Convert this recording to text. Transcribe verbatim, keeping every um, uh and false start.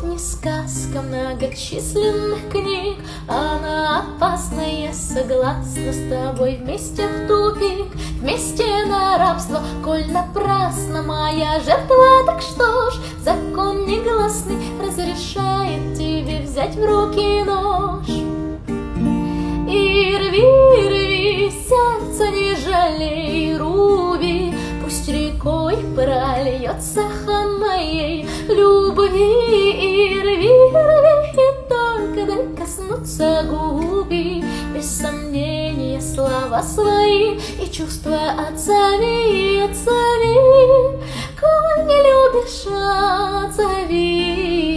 не сказка многочисленных книг, она опасна, я согласна с тобой. Вместе в тупик, вместе на рабство, коль напрасно моя жертва. Так что ж, закон негласный разрешает тебе взять в руки нож. И рви, рви, сердце не жалей, руби, пусть рекой прольется хан моей любви. И рви, рви, и только дай коснуться губи, без сомнения слова свои и чувства отзови, отзови. Коль не любишь, отзови.